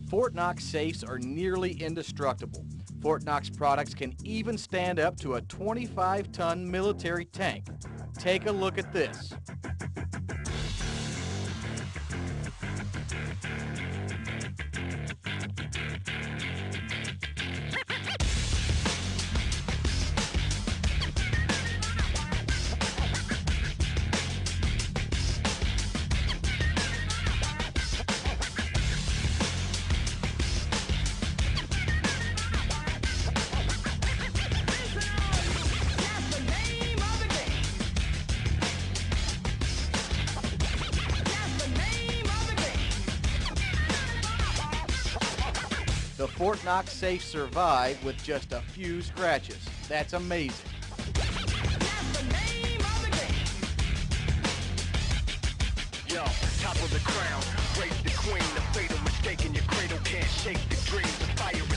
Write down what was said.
Fort Knox safes are nearly indestructible. Fort Knox products can even stand up to a 25-ton military tank. Take a look at this. The Fort Knox safe survived with just a few scratches. That's amazing. Yo, top of the crown, raise the queen, the fatal mistake in your cradle can't shake the dreams, the fire